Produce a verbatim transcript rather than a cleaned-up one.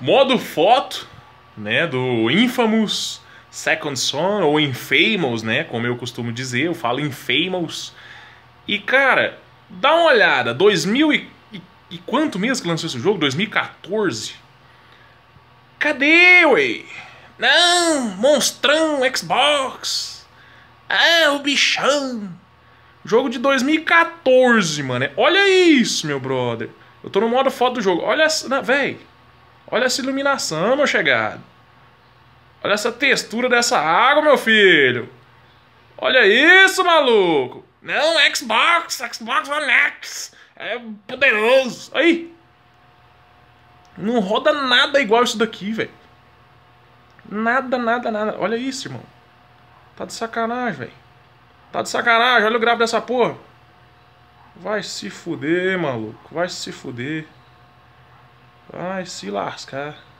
Modo foto, né, do Infamous Second Son, ou Infamous, né, como eu costumo dizer, eu falo Infamous. E cara, dá uma olhada, dois mil e, e, e quanto mesmo que lançou esse jogo? dois mil e quatorze? Cadê, ué? Não, monstrão, Xbox. Ah, o bichão. Jogo de dois mil e quatorze, mano. Olha isso, meu brother. Eu tô no modo foto do jogo. Olha essa, véi. Olha essa iluminação, meu chegado. Olha essa textura dessa água, meu filho. Olha isso, maluco. Não, Xbox, Xbox One X. É poderoso. Aí. Não roda nada igual isso daqui, velho. Nada, nada, nada. Olha isso, irmão. Tá de sacanagem, velho. Tá de sacanagem. Olha o gráfico dessa porra. Vai se fuder, maluco. Vai se fuder. Vai se lascar.